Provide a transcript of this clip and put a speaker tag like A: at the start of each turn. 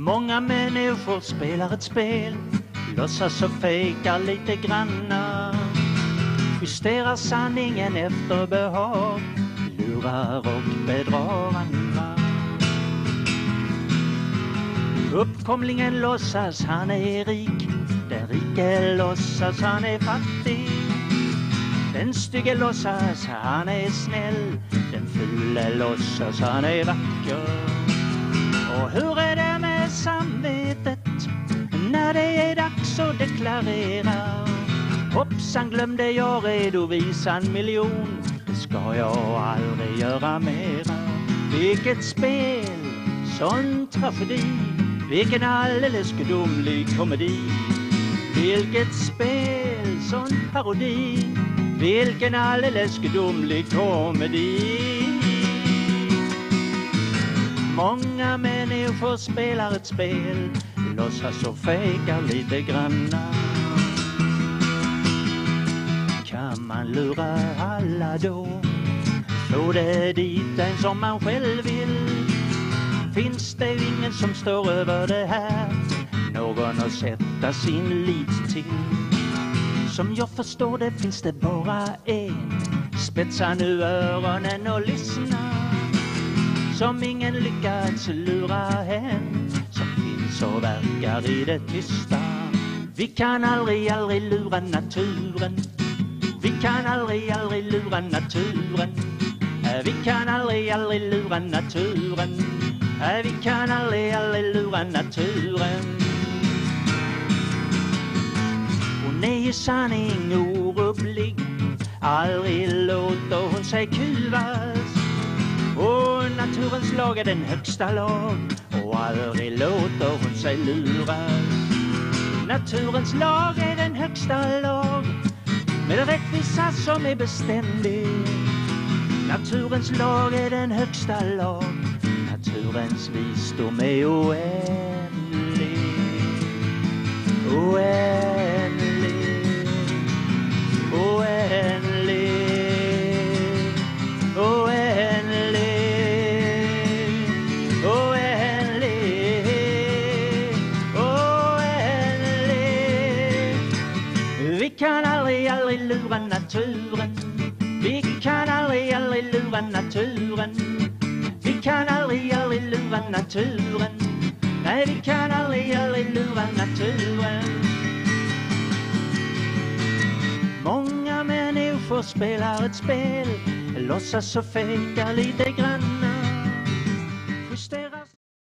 A: Många människor spelar ett spel, låtsas och fejkar lite granna, justerar sanningen efter behag, lurar och bedrar andra. Uppkomlingen låtsas han är rik, den rike låtsas han är fattig, den stygge låtsas han är snäll, den fule låtsas han är vacker. Och hur är det med samvetet när det är dags att deklarera? Hoppsan, glömde jag redovisa 1 miljon, det ska jag aldrig göra mera. Vilket spel, sån tragedi, vilken alldeles gudomlig komedi. Vilket spel, sån parodi, vilken alldeles gudomlig komedi. Många människor spelar ett spel, låtsas och fejkar lite granna. Kan man lura alla då, få det dit en som man själv vill? Finns det ingen som står över det här, någon att sätta sin lit till? Som jag förstår det finns det bara en, spetsa nu öronen och lyssna. Som ingen lyckats lura hen, som finns och verkar i det tysta. Vi kan aldrig lura naturen, vi kan aldrig lura naturen. Vi kan aldrig lura naturen, vi kan aldrig lura naturen. Hon är i sanning orubblig, aldrig låter hon sig kuvas. Och naturens lag är den högsta lag, och aldrig låter hon sig luras. Naturens lag är den högsta lag, med rättvisa som är beständig. Naturens lag är den högsta lag, naturens visdom är oändlig. Oändlig, oändlig, oändlig, oändlig, oändlig. Vi kan aldrig lura naturen, vi kan aldrig lura naturen. Vi kan aldrig lura naturen, nej vi kan aldrig lura naturen. Många människor spelar ett spel, låtsas och fejkar lite granna, justerar